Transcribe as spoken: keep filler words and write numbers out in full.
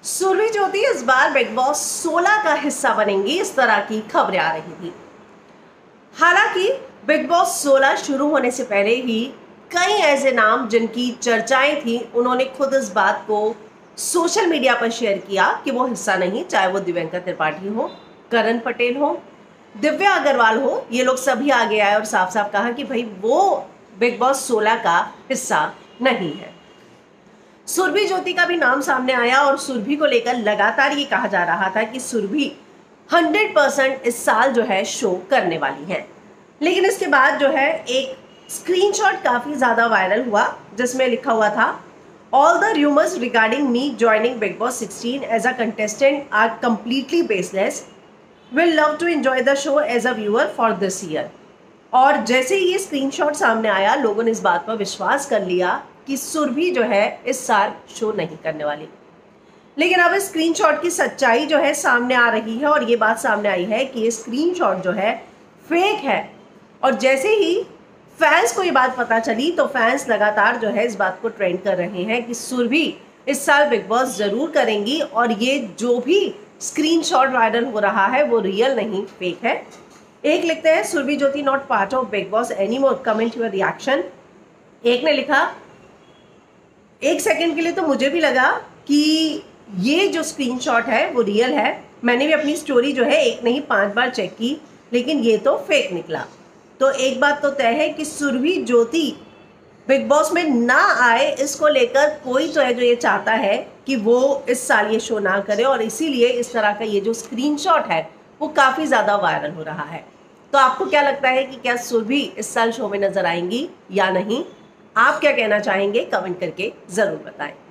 सुरभि ज्योति इस बार big boss सोलह का हिस्सा बनेंगी, इस तरह की खबरें आ रही थी। हालांकि बिग बॉस सोलह शुरू होने से पहले ही कई ऐसे नाम जिनकी चर्चाएं थी, उन्होंने खुद इस बात को सोशल मीडिया पर शेयर किया कि वो हिस्सा नहीं, चाहे वो दिव्यंका त्रिपाठी हो, करण पटेल हो, दिव्या अग्रवाल हो, ये लोग सभी आगे आए और साफ साफ कहा कि भाई वो बिग बॉस सोलह का हिस्सा नहीं है। सुरभि ज्योति का भी नाम सामने आया और सुरभि को लेकर लगातार ये कहा जा रहा था कि सुरभि हंड्रेड परसेंट इस साल जो है शो करने वाली है। लेकिन इसके बाद जो है एक स्क्रीनशॉट काफी ज्यादा वायरल हुआ, जिसमें लिखा हुआ था, all the rumours regarding me joining Bigg Boss sixteen as a contestant are completely baseless, will love to enjoy the show as a viewer for this year. और जैसे ही ये स्क्रीनशॉट सामने आया, लोगों ने इस बात पर विश्वास कर लिया कि सुरभि जो है इस साल शो नहीं करने वाली। लेकिन अब इस स्क्रीनशॉट की सच्चाई जो है सामने आ रही है और ये बात सामने आई है कि ये स्क्रीनशॉट जो है फेक है। और जैसे ही फैंस को ये बात पता चली तो फैंस लगातार जो है इस बात को ट्रेंड कर रहे हैं कि सुरभि इस साल बिग बॉस जरूर करेंगी और ये जो भी स्क्रीनशॉट वायरल हो रहा है वो रियल नहीं, फेक है। एक लिखते हैं, Surbhi Jyoti not part of Bigg Boss any more, comment your reaction. एक ने लिखा, एक सेकंड के लिए तो मुझे भी लगा कि ये जो स्क्रीनशॉट है वो रियल है। मैंने भी अपनी स्टोरी जो है एक नहीं पांच बार चेक की, लेकिन ये तो फेक निकला। तो एक बात तो तय है कि सुरभि ज्योति बिग बॉस में ना आए, इसको लेकर कोई तो है जो ये चाहता है कि वो इस साल ये शो ना करे, और इसीलिए इस तरह का ये जो स्क्रीनशॉट है वो काफ़ी ज़्यादा वायरल हो रहा है। तो आपको क्या लगता है कि क्या सुरभि इस साल शो में नजर आएंगी या नहीं? आप क्या कहना चाहेंगे? कमेंट करके ज़रूर बताएं।